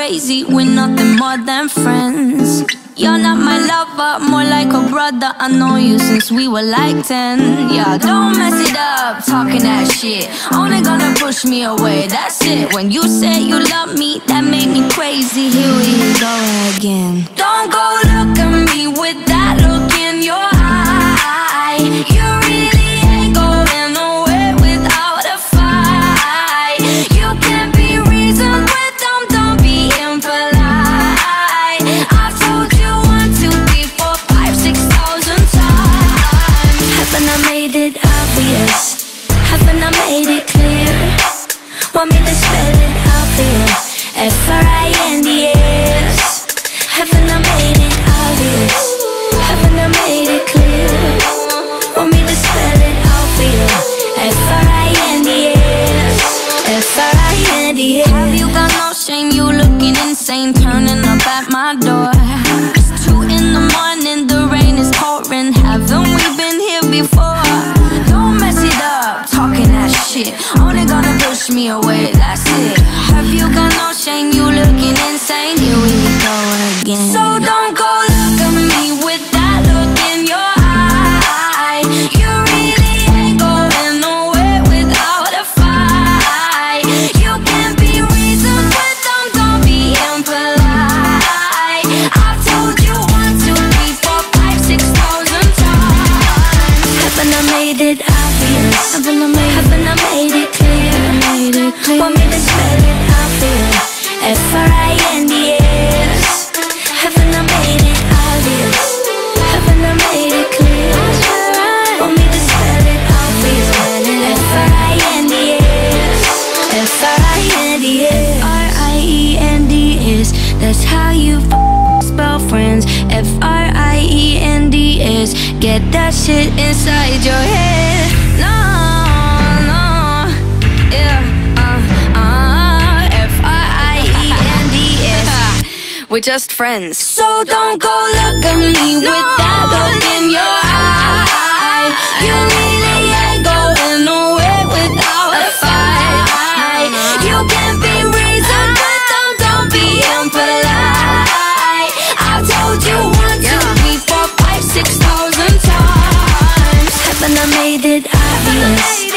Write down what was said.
crazy, we're nothing more than friends. You're not my lover, more like a brother. I know you since we were like 10. Yeah, don't mess it up, talking that shit. Only gonna push me away, that's it. When you said you love me, that made me crazy. Here we go again. Don't go look at me with that look in your eye. You really ain't going nowhere without a fight. You can't be reasoned with them, don't be impolite. I've told you 1, 2, 3, 4, 5, 6,000 times. Haven't I made it obvious? Haven't I made it clear? Want me to spell it out for you? F-R-I-N-D-S. Haven't I made it obvious? Haven't I made it clear? Want me to spell it out for you? F-R-I-N-D-S. F-R-I-N-D-S. Have you got no shame? You looking insane, turning up at my door. It's 2 in the morning, the rain is pouring. Haven't we been here before? Don't mess it up, talking that shit. Only gonna push me away, that's it. Have you got no shame? You looking insane. Here we go again. So don't go look at me with that look in your eye. You really ain't going nowhere without a fight. You can't be reasoned with them, don't be impolite. I've told you 1, 2, 3, 4, 5, 6,000 times. Haven't I made it obvious? Haven't I made it clear? Want me to spell it out for you? F-R-I-N-D-S. Haven't I made it obvious? Haven't I made it clear? Want me to spell it out for you? F-R-I-N-D-S. F-R-I-N-D-S. R-I-E-N-D-S. That's how you spell friends. F-R-I-E-N-D-S. Get that shit inside your head. No, no, yeah, F-R-I-E-N-D-S. We're just friends. So don't go look at me with that look in your eye. You really ain't going nowhere without a fight. You can't be reasoned with them, don't be impolite. I've told you 1, 2, 3, 4, 5, 6,000 times. Haven't I made it obvious?